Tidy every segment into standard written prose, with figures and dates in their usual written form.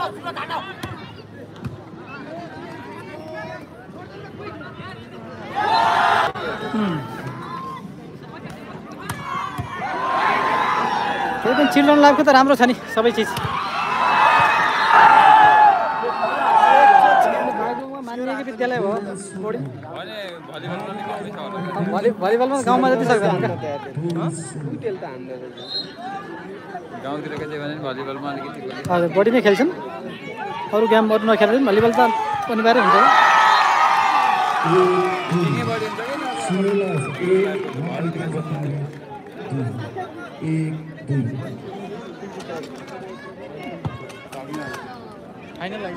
त्यही पनि चिल्ड्रन लाइफको त राम्रो छ नि सबै चिज मानिएको विद्यालय हो भलिबलमा गाउँमा जति सक्दैन हजुर बढी नै खेल्छन् अरू गेम अरू नखेल्छन् भलिबल त अनिवार्य हुन्छ फाइनल लाग्यो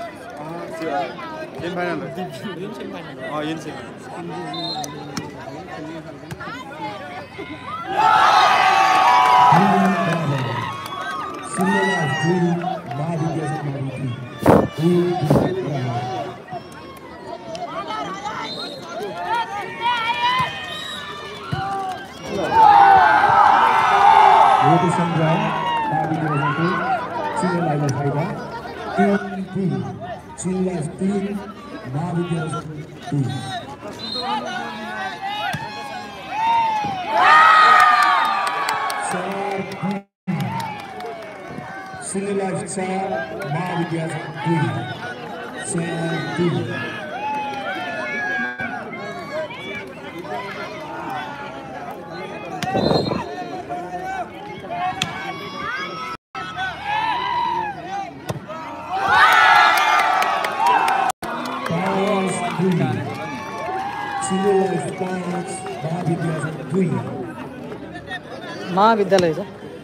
महाविद्यालय छ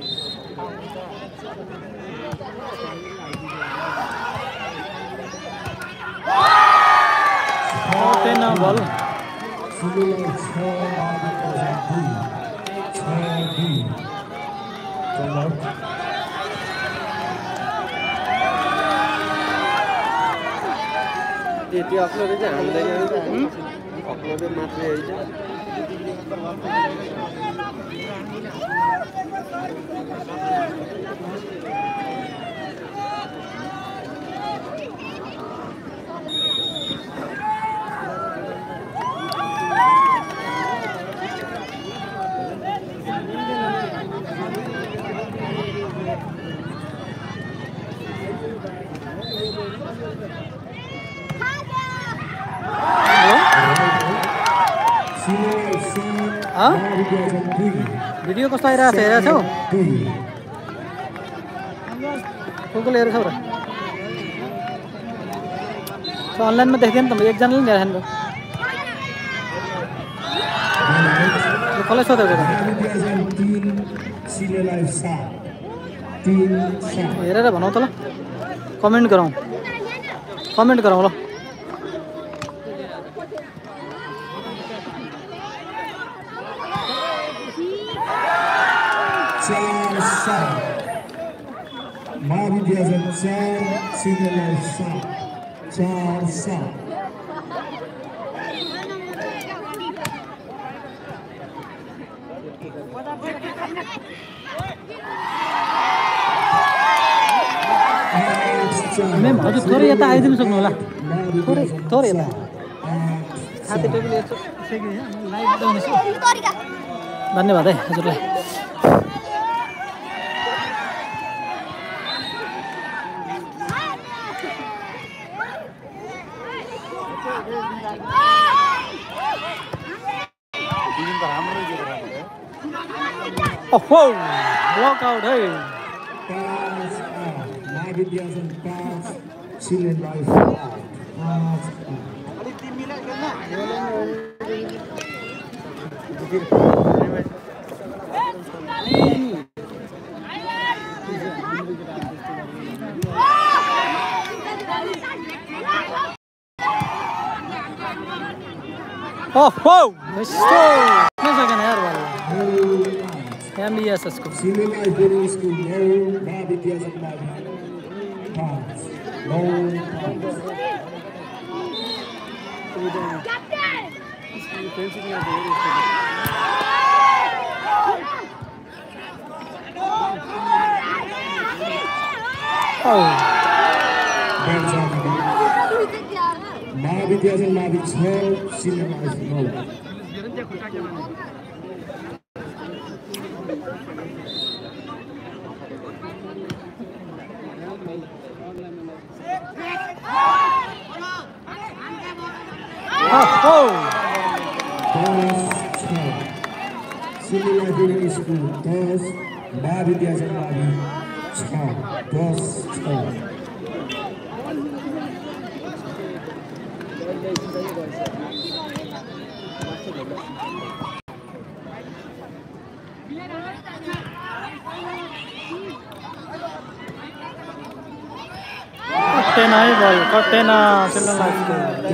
बल त्यो अपलोड चाहिँ हाल्दैन अपलोड मात्रै होइन भिडियो कस्तो आइरहेको छ हेरेको छौ को हेरेको छौ र अनलाइनमा देख्दैन त एकजनाले पनि हेरेको कसलाई सोधेको हेरेर भनौ त ल कमेन्ट गरौँ ल महाविद्यालय 4 सिनियर लाइफ 4 मेम हजुर थोरै यता आइदिनु सक्नु होला थोरै यता हाते टेबल धन्यवाद है हजुरलाई ओहो ब्लक आउट है महाविद्यालय 5 सिनियर लाइफ 5 ओहो मिस्टर यार MBS को Senior Life Middle School, no महाविद्यालय 5 no oh महाविद्यालय मावि 6 senior life 9 senior life school 10 महाविद्यालय मावि 10-6 कट्टेना है बॉल कट्टेना चलने लगा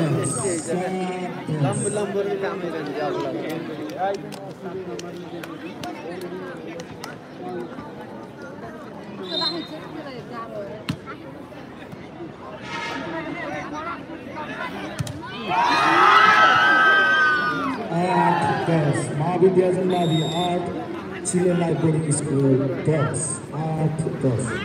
लंबे के काम है महाविद्यालय मावि 8 चिल्ड्रेन लाइफ बोर्डिंग स्कूल 10 8-10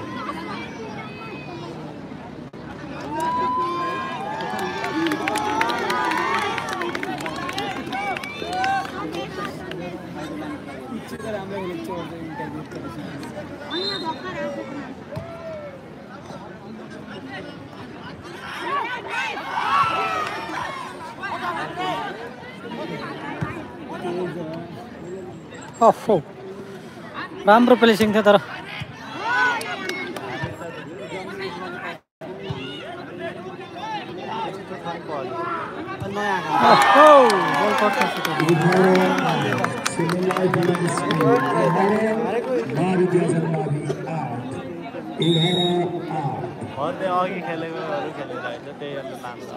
ओहो राम्रो प्लेसिङ थियो तर अघि खेलेकोहरू खेलेर होइन त्यही अन्त लान्छ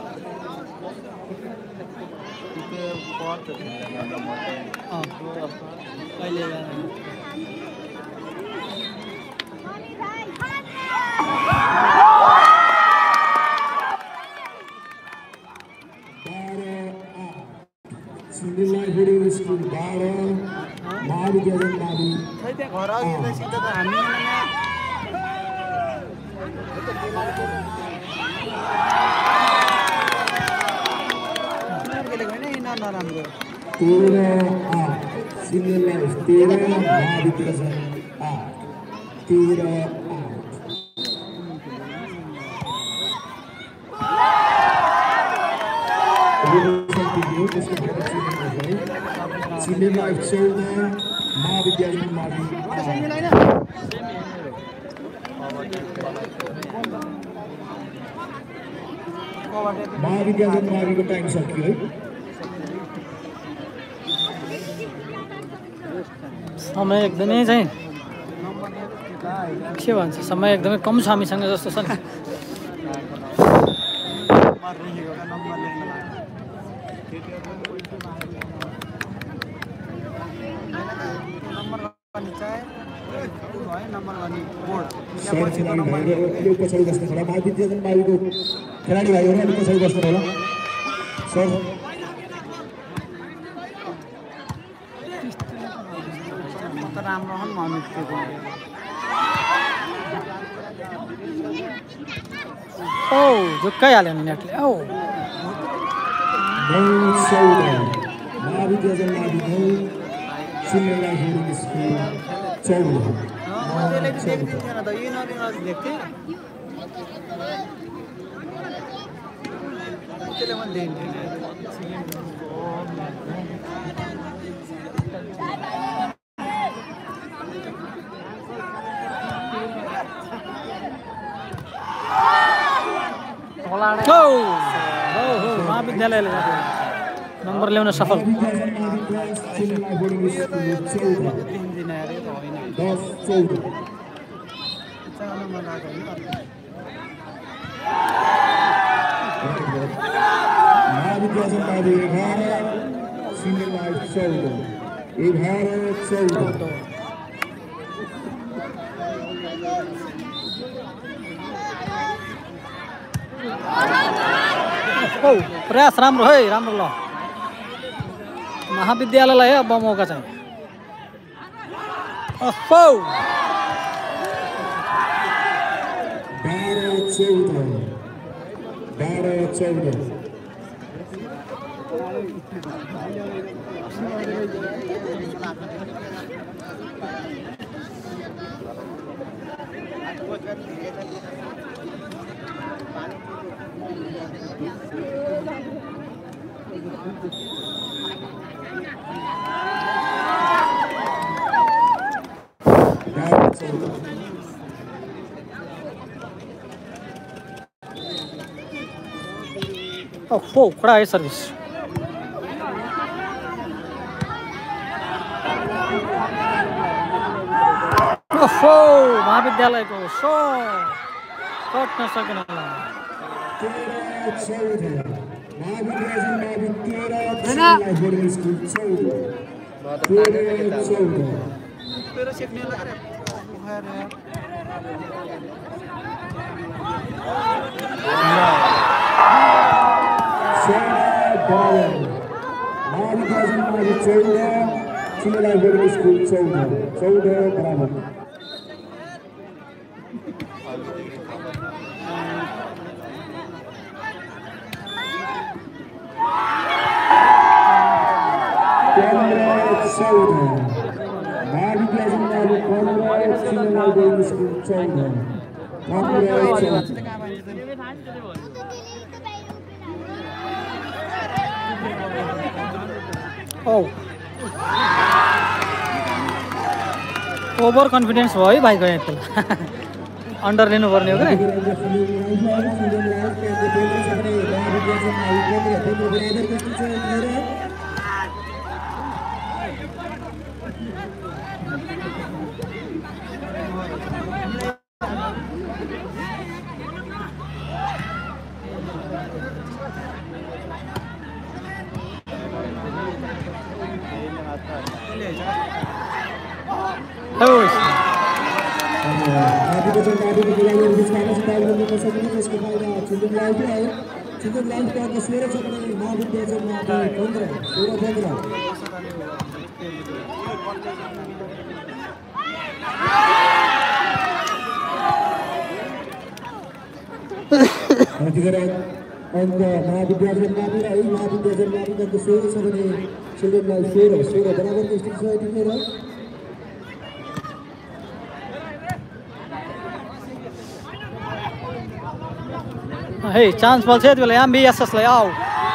महाविद्यालय माविको टाइम सकियो है समय एकदमै चाहिँ के भन्छ समय एकदमै कम छ हामीसँग जस्तो छ नि पछाडि बस्नु होला महाविद्यालय माविको खेलाडी भाइहरू अलिक पछाडि बस्नु होला सर राम्रो हो ओ झुक्कै हाल्यो नि नेटले औ महाविद्यालय मावि 9 सिनियर लाइफ बोर्डिङ स्कुल 14 महाविद्यालयले नम्बर ल्याउन सफल प्रयास राम्रो है राम्रो ल महाविद्यालयलाई है अब मौका चाहिँ 12-14 हो कडा आहे सर्विस ओहो महाविद्यालयको कट नसकेन ओभर कन्फिडेन्स भयो है भाइको यहाँ अन्डर लिनुपर्ने हो कि Hey, chance ball set wala yan BSS la yaw.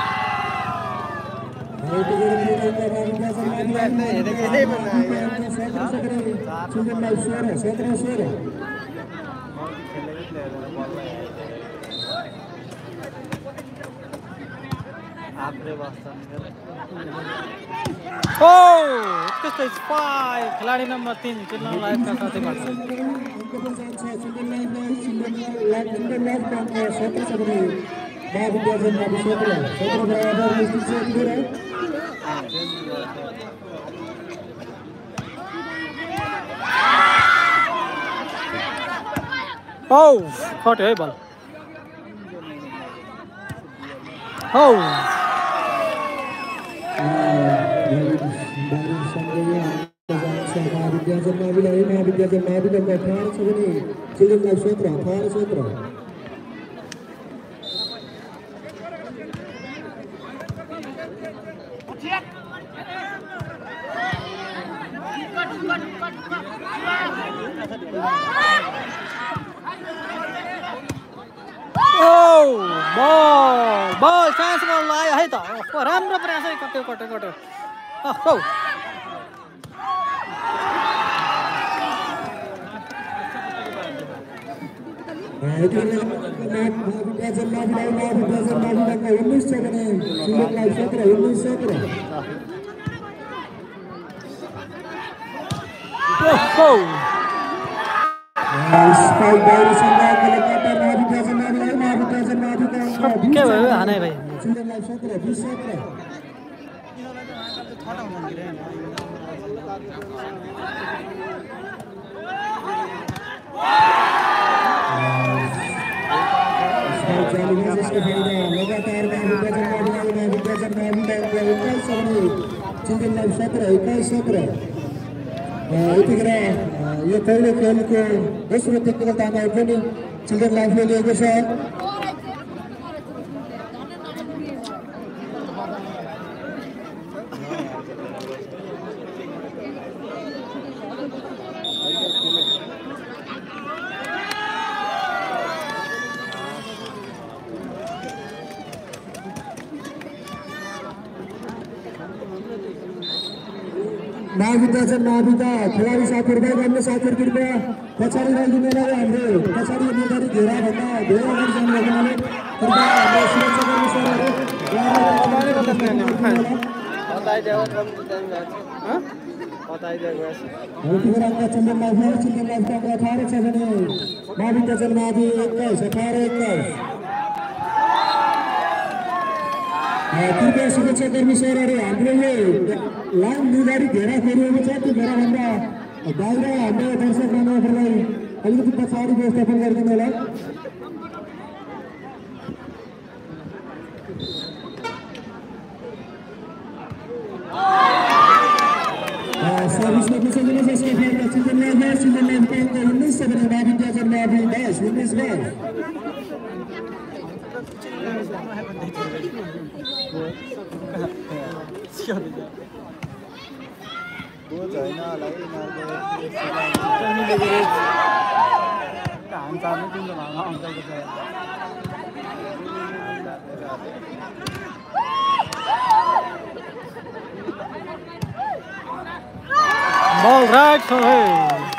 Oh, this is 5. खिलाड़ी नंबर 3 चिल्लान लायक का साथी बात Oh, caught a ball. Oh. Oh, ball, chance ball आयो है त राम्रो प्रयास है कट्यो Oh. के भयो हानै भाइ यो पहिलो खेलको दोस्रो टेक्निकल टाइम आउट पनि चिल्ड्रेन लाइफले लिएको छ महाविद्यालय महाविद्या खेलाडी साथीहरु अन्य साथीहरु कृपया पछाडि राखिदिनुलाई हाम्रो पछाडि निर्धारित घेराभन्दा धेरै अगाडि जानु भएकोले कृपया हाम्रो सुरक्षाकर्मी सरहरू यतिखेर अङ्क चिल्ड्रेन लाइफको अङ्क 18 छ भने महाविद्यालय महावि 21 18-21 कृपया सुरक्षाकर्मी सरहरू हाम्रो यो लाइन निर्धारित घेरा फेरिएको छ त्यो घेराभन्दा बाहिर हाम्रो दर्शक महानुभावहरूलाई अलिकति पछाडि व्यवस्थापन गरिदिनु होला सर्भिसमा बसाइदिनु छ स्टेफानमा चिल्ड्रेन लाइफको अङ्क 19 छ भने महाविद्यालय महावि 22 Ball right for him.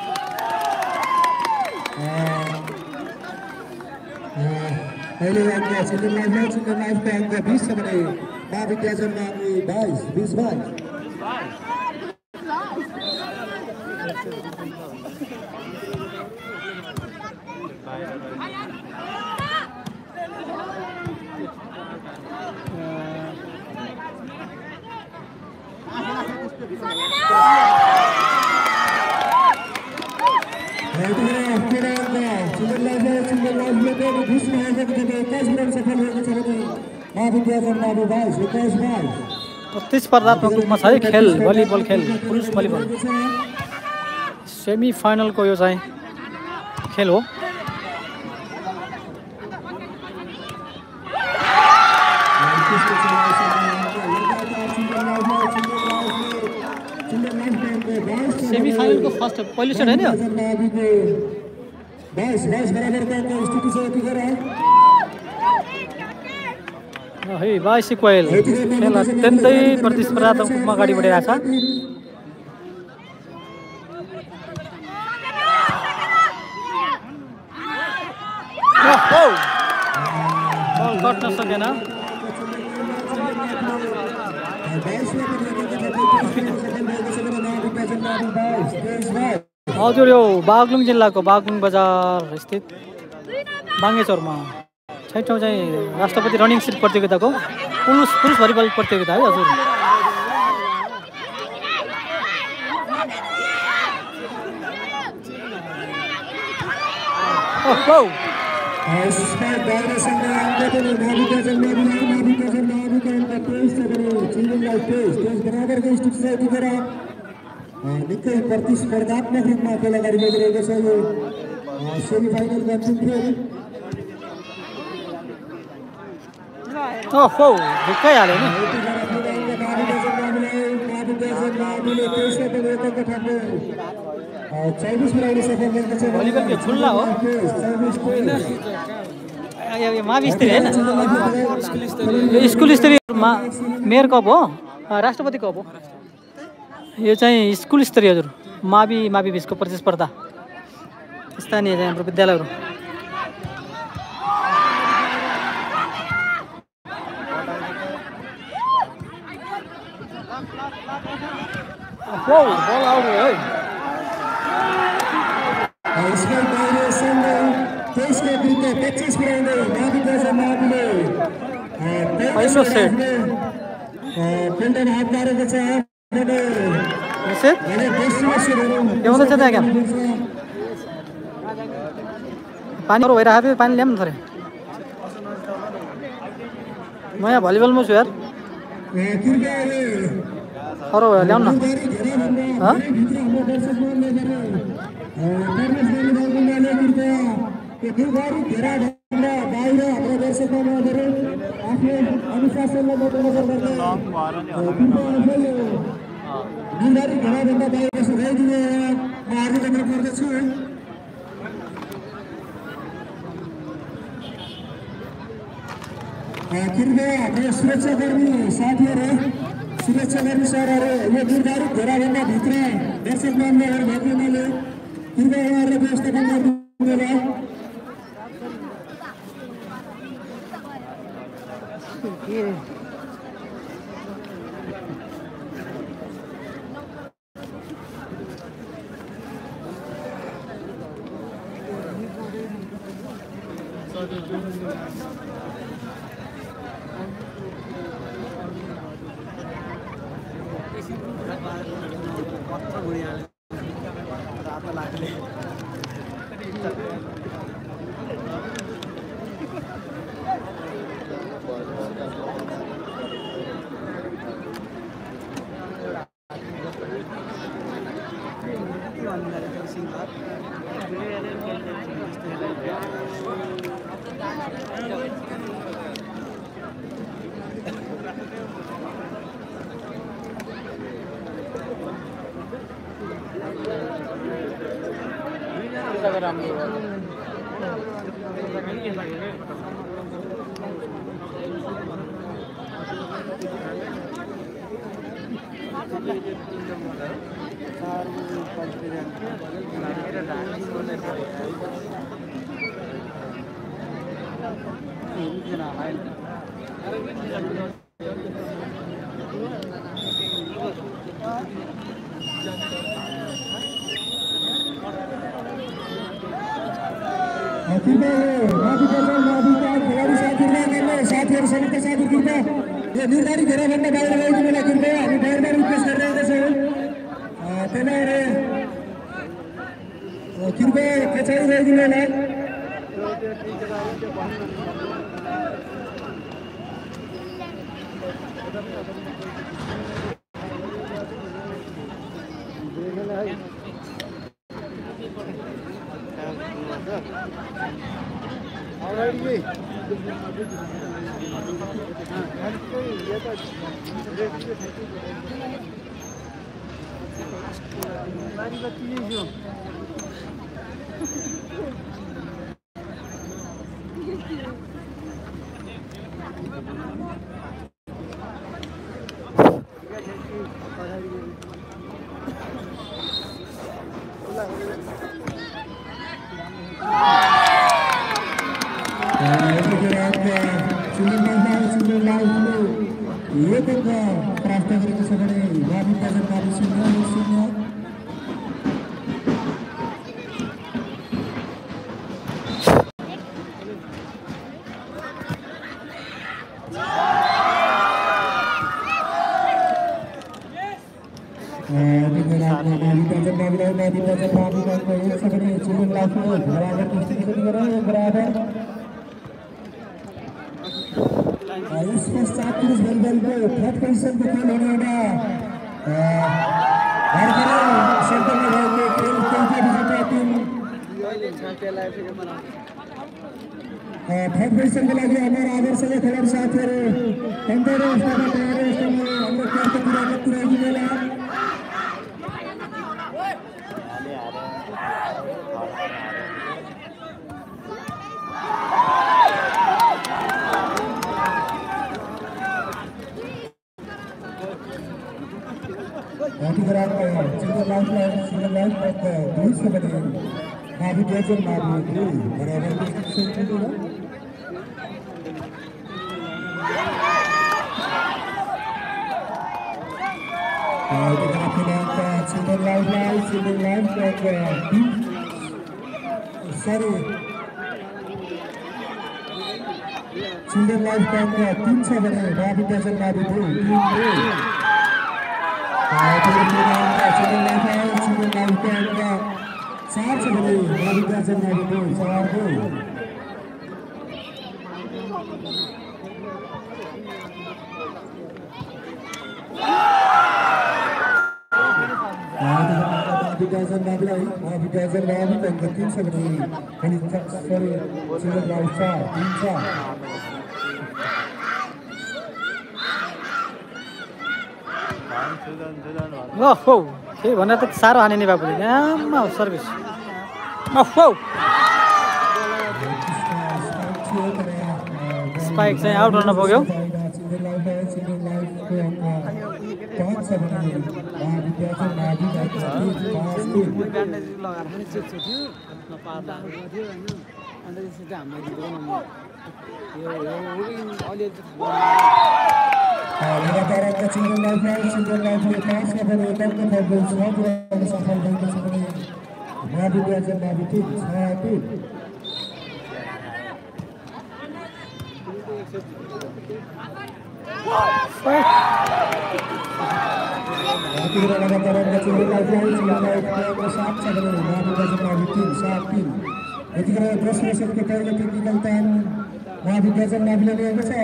अहिले अङ्क चिल्ड्रेन लाइफको अङ्क 20 छ भने महाविद्यालय महावि 22 प्रतिस्पर्धात्मक रूपमा छ है खेल भलिबल खेल पुरुष भलिबल सेमी फाइनलको यो चाहिँ खेल हो सेमी फाइनलको फर्स्ट पहिलो सेट हैन 22 बराबरको स्थिति छ यतिखेर है 22 इक्वल खेल अत्यन्तै प्रतिस्पर्धात्मक रूपमा अगाडि बढिरहेछ बल कट्न सकेन हजुर यो बागलुङ जिल्लाको बागलुङ बजार स्थित बाङ्गेचौरमा ६औं चाहिँ राष्ट्रपति रनिङ सिट प्रतियोगिताको पुरुष भलिबल प्रतियोगिता है हजुर निकै प्रतिस्पर्धात्मक रूपमा खेल अगाडि बढिरहेको छ यो सेमी फाइनलको अन्तिम खेल ओहो ढुक्कै हाल्यो नि भलिबलको खुल्ला हो मावि स्तरीय हैन स्कुल स्तरीयमा मेयर कप हो राष्ट्रपति कप हो यो चाहिँ स्कुल स्तरीय हजुर मावि बिचको प्रतिस्पर्धा स्थानीय चाहिँ हाम्रो विद्यालयहरू बल आउट है पहिलो सेट के हुँदैछ त्यहाँ क्या पानीहरू भइरहेको थियो पानी ल्याउनु थोरै म यहाँ भलिबलमा छु यार अरू भयो ल्याउनु कृपया सुरक्षाकर्मी साथीहरू सुरक्षाकर्मी सरहरू यो निर्धारित घेराभन्दा भित्र दर्शक मान्यहरू भएको हुनाले कृपया उहाँहरूले व्यवस्थापन गरिदिनु होला। निर्धारित घेराभन्दा बाहिर गइदिनुलाई कृपया हामी बाहिरमा रिक्वेस्ट गरिरहेका छौँ। तपाईँहरू कृपया पछाडि गइदिनु होला। प्राप्त गरेको छ भने वादी प्रजनकारी शून्य इसको 7 पुरुष भलिबलको थर्ड पोजिसनको खेल हुने एउटा भर्खरै सेन्टरमा भएको खेल विजेता टिम थर्ड पोजिसनको लागि हाम्रो आदर्शले खेलाडी साथीहरू अन्तर अवस्थामा तयार अवस्थामा हाम्रो क्याम्पको कुराको पुऱ्याइदिनु होला। single life but दूर से बने काफी डेजर मार दी बराबर डिस्टेंस से चलेगा। single life but sorry single life but 3 से बने काफी डेजर मार दी सात से बने राधिका चंद्रा को सवार को राधिका चंद्रा भी तंग 3 से बने कहीं तक सॉरी सिंगल लाइफ 3 ओहो के भन्दा त साह्रो हाने नि बाबुले आम्मा सर्भिस ओहो स्पाइक चाहिँ आउट गर्न पुग्यो। 5 छ भने महाविद्यालय नाभिक आएको 5-3 ब्यान्डेज लगाएर चेक्छ थियो नपार्दा थियो हैन अनि त्यसपछि हामीले दिदैन यो अलि लगातार चिल्ड्रेन लाइफले पास गर्ने एकदम थप्दै छ पुरानो सफल भएको छ भने महाविद्यालय नाभिक 6-3 लगातार चिल्ड्रेन लाइफले 7 छ भने महाविद्यालय नाभिक 7-3 यतिखेर 10 मिनेटको पहिलो टेक्निकल टाइम महाविद्यालय नाभिकले लिएको छ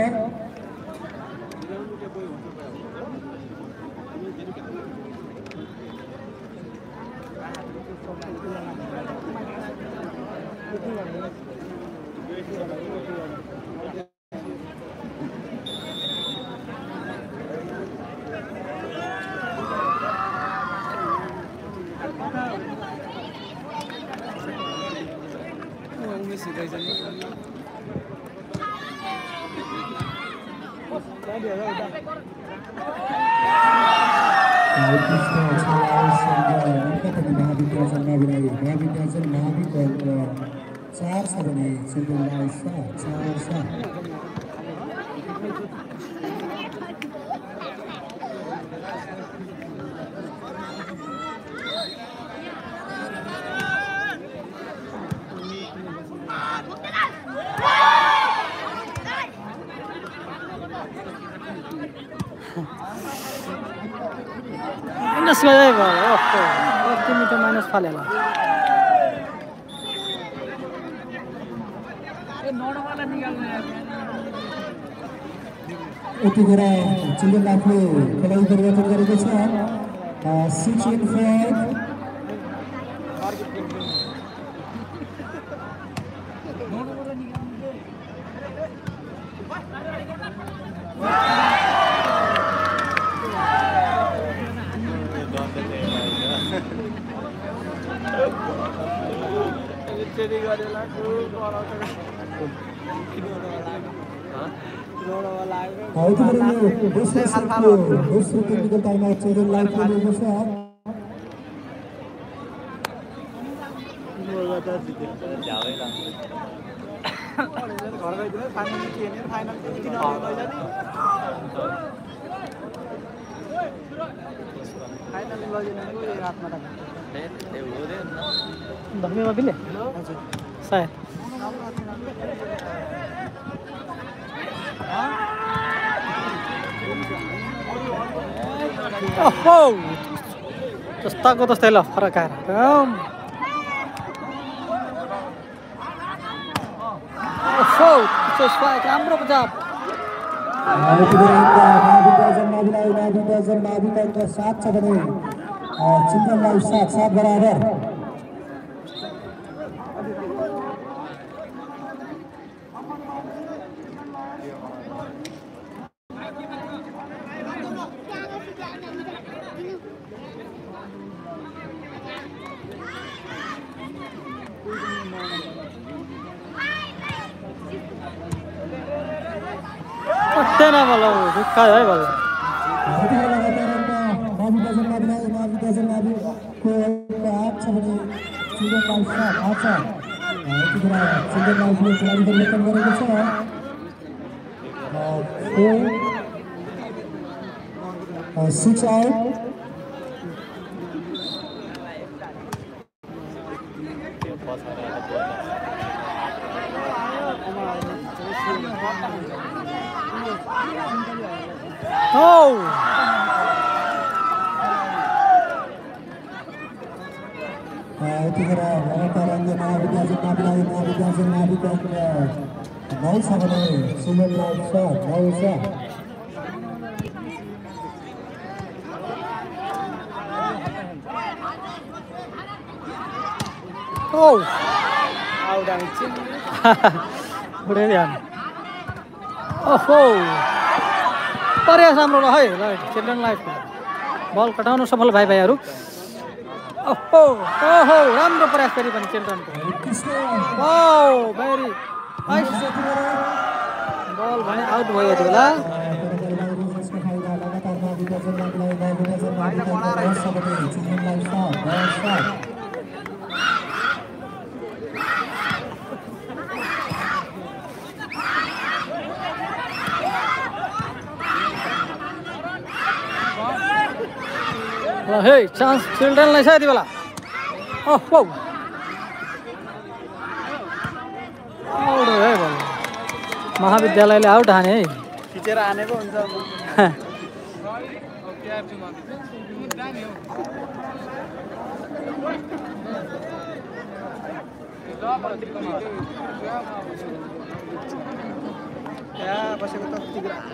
माइनस गयो कति मिटर माइनस फालेला यतिखेर चिल्ड्रेन लाइफले खेलाडी परिवर्तन गरेको छ 6-5 दोस्रो टेक्निकल टाइममा चिल्ड्रेन लाइफले लिएको छ धर्मेमा बिले सायद ओहो जस्ताको तस्तै ल फरक आएर ओहो राम्रो बचाव महाविद्यालय 7 छ भने चिल्ड्रेन लाइफ 7 बराबर तेना वाला रुका है वाला महाविद्यालय नाभिक को 8 छ भने चिल्ड्रेन लाइफ 7 छ चिल्ड्रेन लाइफले खेलाडी परिवर्तन गरेको छ 6-8 Oh! यतिखेर लगातार महाविद्यालय नाभिक 9 छ भने चिल्ड्रेन लाइफ 9 छ Oh! Udah ध्यान ओहो प्रयास राम्रो रह्यो है चिल्ड्रेन लाइफको बल कटाउन सफल भाइ भाइहरू ओहो ओहो राम्रो प्रयास गरी पनि चिल्ड्रेनको ओ भेरी नाइस बल भने आउट भयो त्यो होला हे चान्स चिल्ड्रेनलाई छ यति बेला महाविद्यालयले आउट हाने है खिचेर हानेको हुन्छ त्यहाँ बसेको त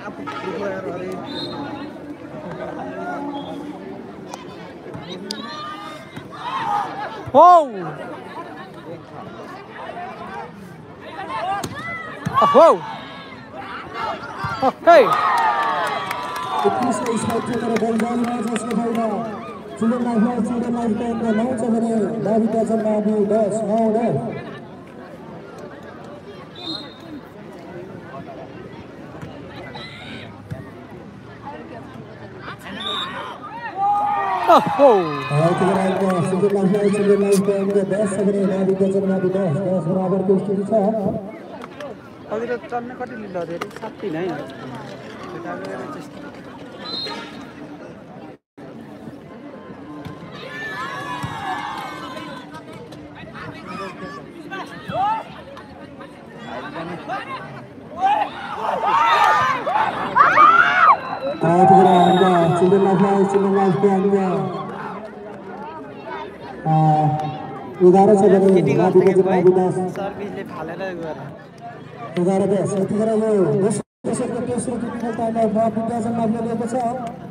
Hey! अघि त चल्ने कति लिँदा थियो अरे 7 नै सर्भिसले फालेर गएर 11-10 यतिखेर यो दोस्रो तेस्रो क्रिटिकल टाइममा महाविद्यालय माथि लिएको छ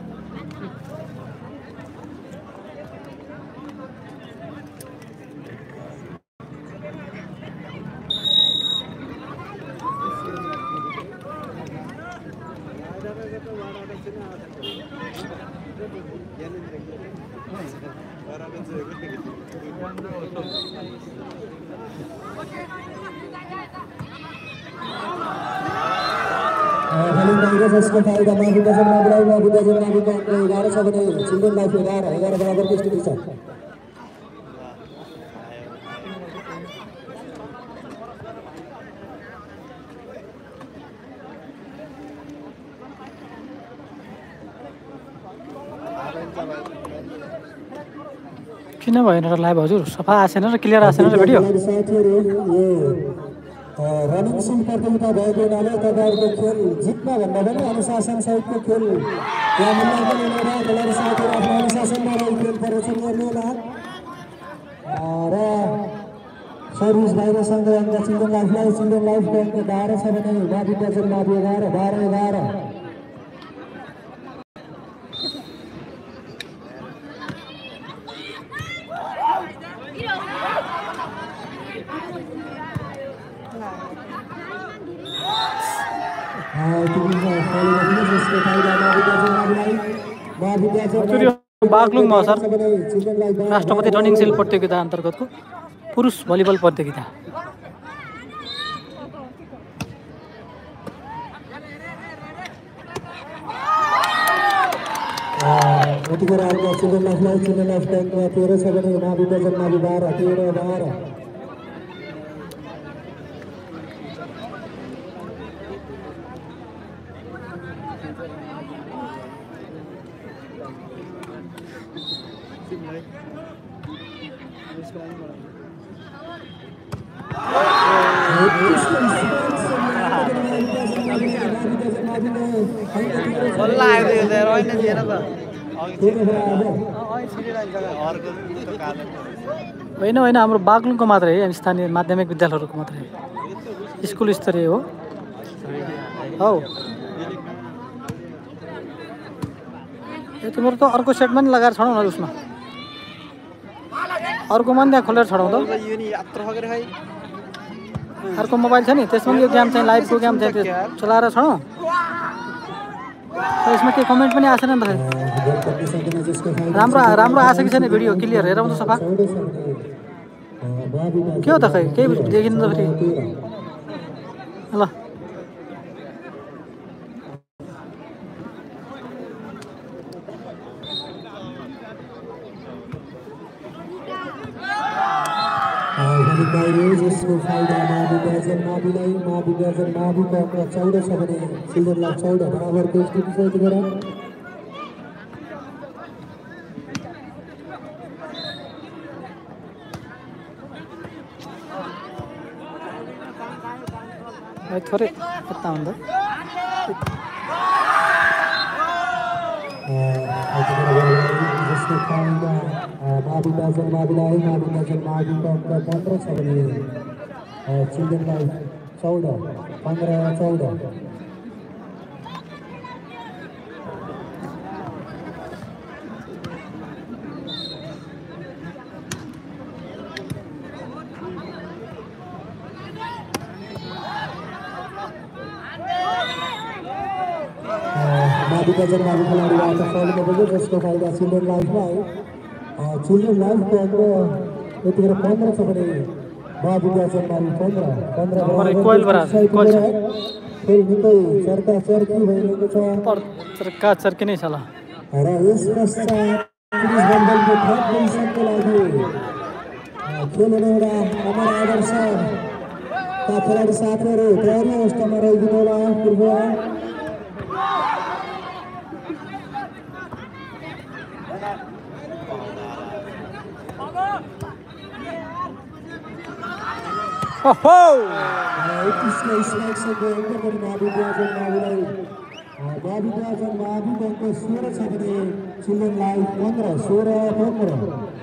इसको फायदा महाविद्यालय महाविद्यालय 11 छ भने चिल्ड्रेन लाइफ 11 बराबरको स्थिति छ किन भएन र लाइभ हजुर सफा आएन र क्लियर आएन र भिडियो रनिङ सिम प्रतियोगिता भएको हुनाले तपाईहरुको खेल जित्न भन्दा पनि अनुशासन सहितको खेल यहाँ मूल्याङ्कन हुनेर खेलाडी साथीहरु आफ्नो अनुशासनमा रही खेल प्रदर्शन गर्ने होला र सर्भिस भाइरसँग अङ्क चिल्ड्रेन लाइफ ब्याङ्कको 12 छ भने महाविद्यालय माथि 11 बागलुङमा सर राष्ट्रपति रनिङ सेल प्रतियोगिता अन्तर्गतको पुरुष भलिबल प्रतियोगिता यतिखेर आएको चिल्ड्रेन लाइफ ब्याङ्कमा 13 छ भने महाविद्यालय माथि 12 होइन हाम्रो बागलुङको मात्रै है स्थानीय माध्यमिक विद्यालयहरूको मात्रै स्कुल स्तरीय हो हौ तिम्रो त अर्को सेटमा नि लगाएर छाडौ न उसमा अर्को मन त्यहाँ खोलेर छाडौ त अर्को मोबाइल छ नि त्यसमा यो गेम चाहिँ लाइभको गेम चाहिँ चलाएर छाडौ यसमा के कमेन्ट पनि आएन नि त राम्रो आछ कि छैन भिडियो क्लियर हेरौँ त सफा के हो त खै केही देखिन त फेरि ल जसको फाइदा महाविद्याजन माविलाई महाविद्याजन माविको अङ्क 14 छ भने चिल्ड्रेनलाई 14 बराबरको स्थिति छ यतिखेर थोरै यता हुँदा जसको फाइदा महाविद्याजन माविलाई महाविद्याजन माविको अङ्क 15 छ भने चिल्ड्रेनलाई 14 15-14 महाविद्याजन मावि खेलाडीबाट फल गरेको जसको फाइदा चिल्ड्रेन लाइफमा है चिल्ड्रेन लाइफको अङ्क यतिखेर 15 छ भने महाविद्याजन मावि 15 फेरि निकै चर्का चर्की भइरहेको छ चर्का चर्की नै छ ल र यस पश्चात पुलिस बन्धनको थप पोजिसनको लागि खेल हुने एउटा अमर आदर्श खेलाडी साथीहरू तयारी अवस्थामा रहिदिनु होला कृपया महाविद्याजन माविको अङ्क 16 छ भने चिल्ड्रेनलाई 15-16-15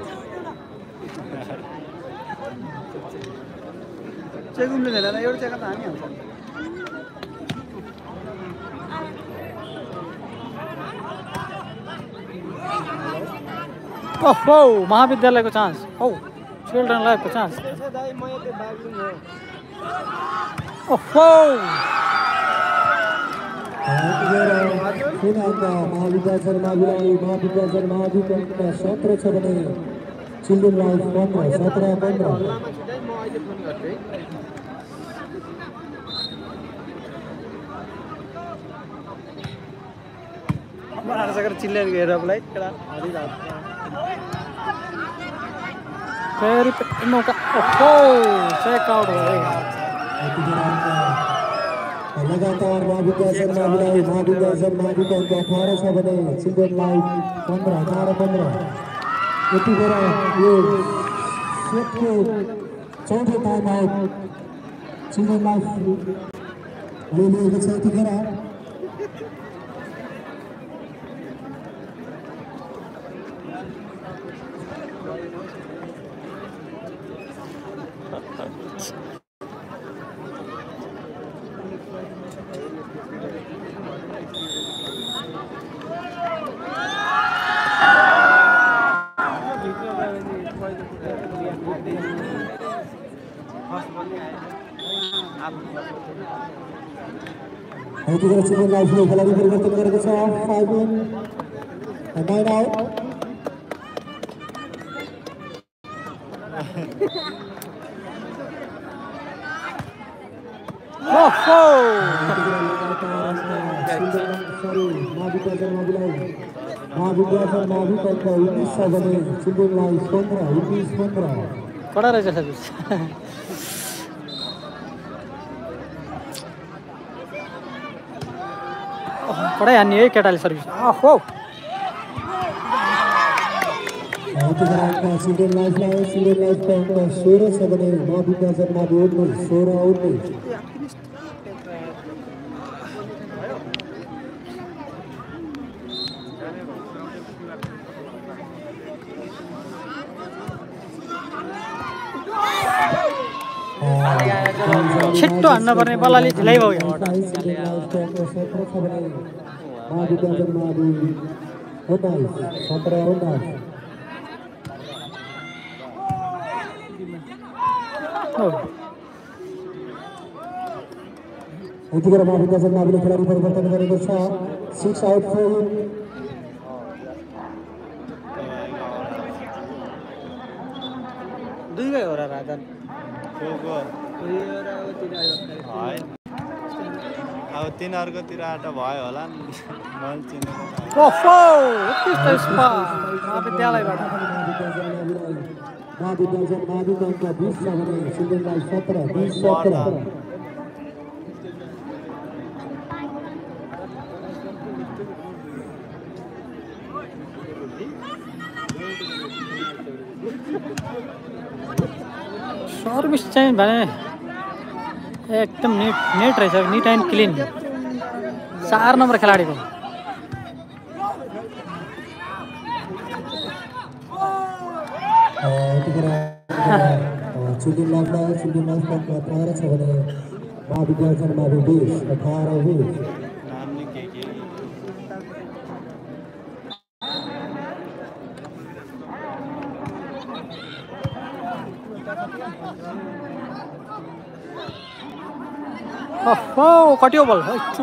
चेकुमले खेलेर एउटा चेका त हानि हाल्छ ओहो महाविद्यालयको चान्स औ चिल्ड्रेन लाइफको चान्स ओहो महाविद्याजन माविलाई महाविद्याजन माविको अङ्क 17 छ भने चिल्ड्रेनलाई 15-17-15 बनाएर सकेर चिल्लेर हेरेरलाई केटा फेरि मौका ओहो चेक आउट भयो लगातार महाविद्याजन माविलाई महाविद्याजन माविको अङ्क 18 छ भने चिल्ड्रेनलाई 15-18-15 यतिखेर यो सेटको चौथो टाइम आउट चिल्ड्रेनलाई लिएको छ यतिखेर यतिखेर चिल्ड्रेन लाइफले खेलाडी परिवर्तन गरेको छ 5 in 9 out ओहो महाविद्याजन माविको अङ्क 19 छ भने चिल्ड्रेनलाई 15-15 कडा रहेछ सर्भिस कडै हान्ने है केटाले सर्भिस ओहो चिल्ड्रेन लाइफको अङ्क 16 छ भने महाविद्याजन मावि 16-19 छिट्टो हान्न पर्ने बल्लाले ढिलाइ भयो महाविद्याजन मावि 17-19 यतिखेर महाविद्याजन माविले खेलाडी परिवर्तन गरेको छ 6 out 4 in दुईकै हो र राजन अब तिनीहरूकोतिर आँट भयो होला नि मैले चिनेको ओहो उत्कृष्ट स्पा महाविद्यालयबाट महाविद्यालय महाविद्यालयका 20 छ भने चिल्ड्रेन लाइफ 17 20 17 सर्भिस चाहिँ भने एकदम नेट रहेछ, निट एन्ड क्लिन। 4 नम्बर खेलाडीको चिल्ड्रेन लाइफका 18 छ भने महाविद्यालयमा 20 18 20 नाम नि के ओहो कटियो ball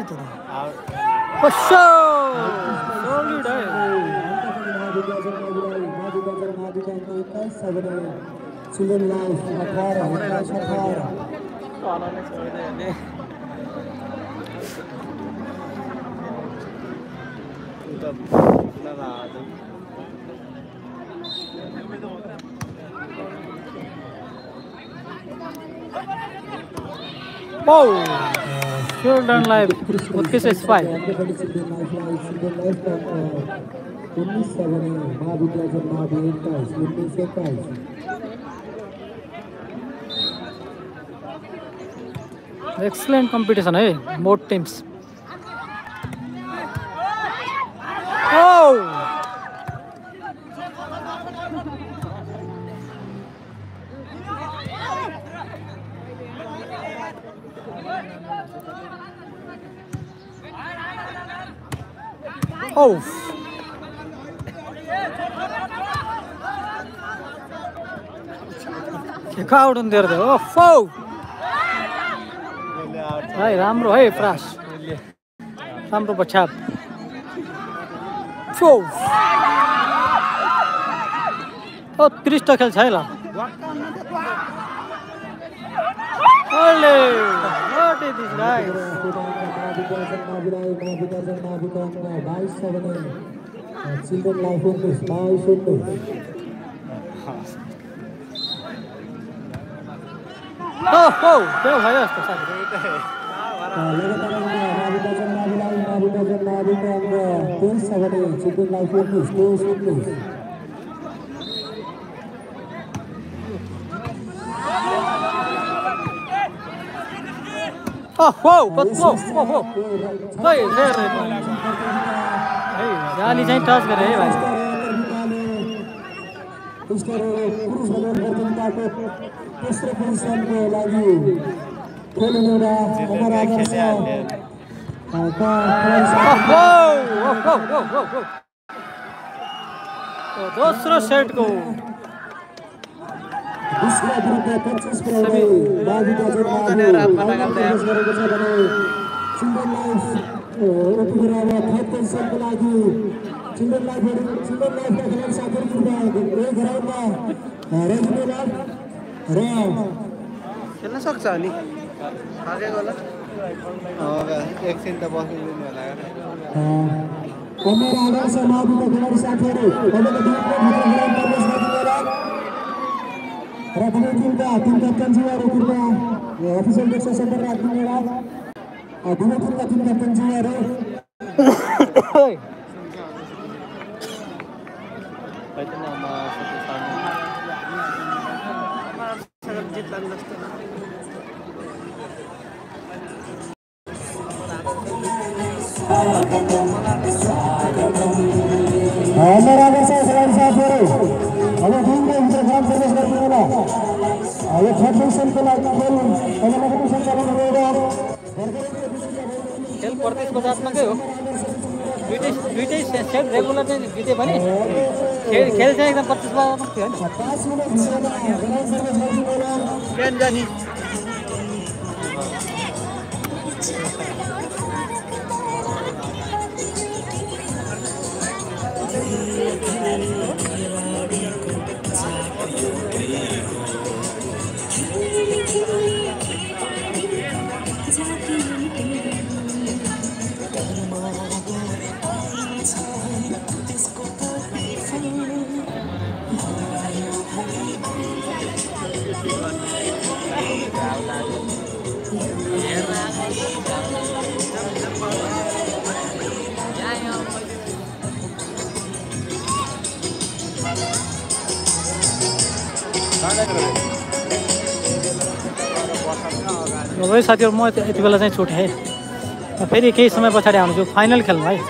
children life 18 children life 25 excellent competition है बोथ टीम्स। किक आउट हुँदै रहेछ। है राम्रो है फ्रास, राम्रो बचाव। उत्कृष्ट खेल छ है ल। चिल्ड्रेन लाइफ 22 त्यो भयो जस्तो साथी। जाली चाहिँ टच गरे है भाइ। तेस्रो पोजिसनको लागि खेल्नुमा अमर आदर्श दोस्रो सेटको विश्व विरुद्ध 25 प्रहरी बाजुका गरेको छ भने चिल्ड्रेन लाइफ उपग्रहमा थर्ड पोजिसनको लागि चिल्ड्रेन लाइफका खेलाडी साथीहरू एक ग्राउन्डमा रेजिमेन्ट र खेल्न सक्छ अनि भागेको होला एकछिन त बस्नु दिनु होला अमर आदर्श माविका खेलाडी साथीहरू तपाईँको ग्राउन्ड प्रवेश गरिदिएर र दुवै टिमका टिम क्याप्टनजीहरू कृपया अफिसियल डेस्क सेन्टर राखिदिनु होला। दुवै टिमका टिम क्याप्टनजीहरू अमर आदर्श खेलाडी साथीहरू अब टिमको भित्र ग्राउन्ड प्रवेश गरिदिनु होला। यो थर्ड पोजिसनको लागि खेल अहिलेको सञ्चालन गरेको खेल प्रतिस्पर्धात्मकै हो। दुईटै सेट रेगुलर चाहिँ जित्यो भने खेल चाहिँ एकदम प्रतिस्पर्धात्मक थियो नि। 5 मिनेट ट्रेन जाने है साथीहरू, म यति बेला चाहिँ छुटेँ। फेरि केही समय पछाडि आउँछु फाइनल खेल्नु है।